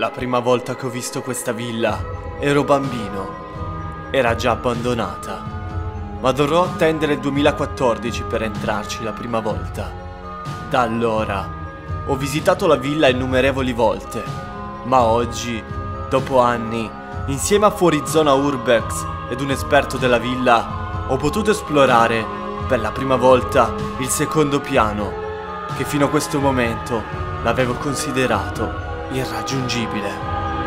La prima volta che ho visto questa villa ero bambino. Era già abbandonata, ma dovrò attendere il 2014 per entrarci la prima volta. Da allora ho visitato la villa innumerevoli volte, ma oggi, dopo anni, insieme a Fuorizona Urbex ed un esperto della villa, ho potuto esplorare per la prima volta il secondo piano, che fino a questo momento l'avevo considerato irraggiungibile.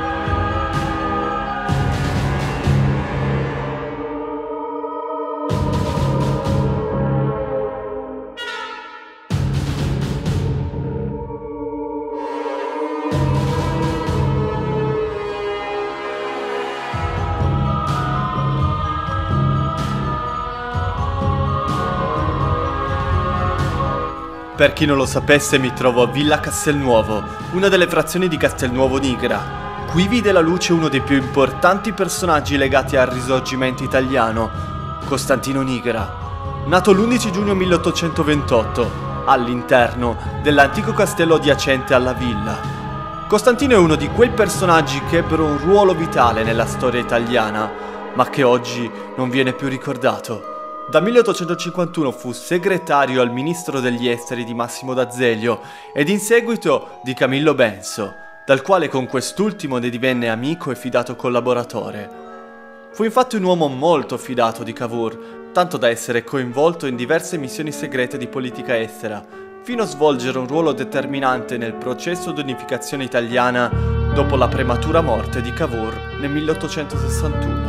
Per chi non lo sapesse, mi trovo a Villa Castelnuovo, una delle frazioni di Castelnuovo Nigra. Qui vide la luce uno dei più importanti personaggi legati al Risorgimento italiano, Costantino Nigra. Nato l'11 giugno 1828, all'interno dell'antico castello adiacente alla villa. Costantino è uno di quei personaggi che ebbero un ruolo vitale nella storia italiana, ma che oggi non viene più ricordato. Dal 1851 fu segretario al ministro degli esteri di Massimo d'Azeglio ed in seguito di Camillo Benso, dal quale con quest'ultimo ne divenne amico e fidato collaboratore. Fu infatti un uomo molto fidato di Cavour, tanto da essere coinvolto in diverse missioni segrete di politica estera, fino a svolgere un ruolo determinante nel processo di unificazione italiana dopo la prematura morte di Cavour nel 1861.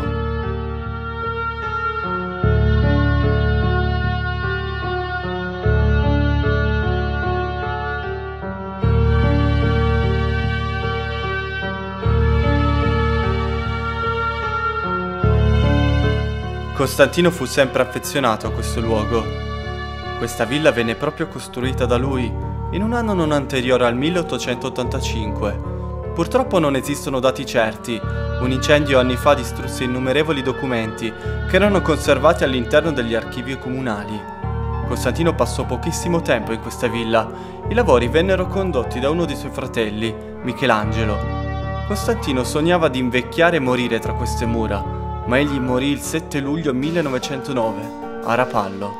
Costantino fu sempre affezionato a questo luogo. Questa villa venne proprio costruita da lui in un anno non anteriore al 1885. Purtroppo non esistono dati certi. Un incendio anni fa distrusse innumerevoli documenti che erano conservati all'interno degli archivi comunali. Costantino passò pochissimo tempo in questa villa. I lavori vennero condotti da uno dei suoi fratelli, Michelangelo. Costantino sognava di invecchiare e morire tra queste mura, ma egli morì il 7 luglio 1909 a Rapallo.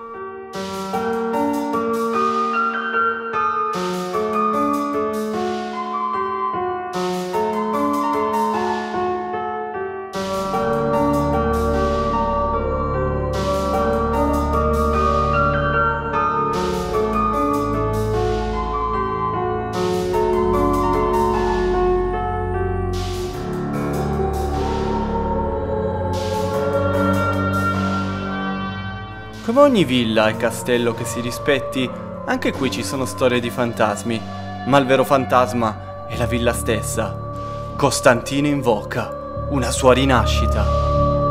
Come ogni villa e castello che si rispetti, anche qui ci sono storie di fantasmi, ma il vero fantasma è la villa stessa. Costantino invoca una sua rinascita.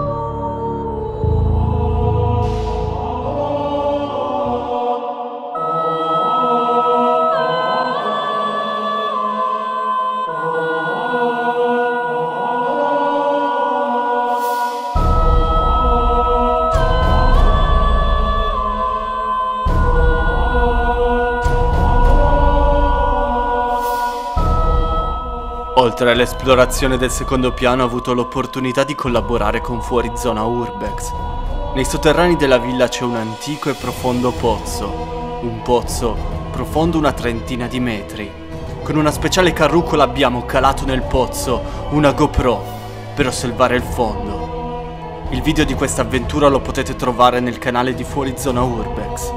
Oltre all'esplorazione del secondo piano ho avuto l'opportunità di collaborare con Fuorizona Urbex. Nei sotterranei della villa c'è un antico e profondo pozzo. Un pozzo profondo una trentina di metri. Con una speciale carrucola abbiamo calato nel pozzo una GoPro per osservare il fondo. Il video di questa avventura lo potete trovare nel canale di Fuorizona Urbex.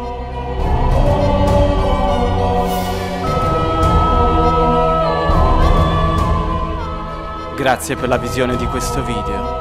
Grazie per la visione di questo video.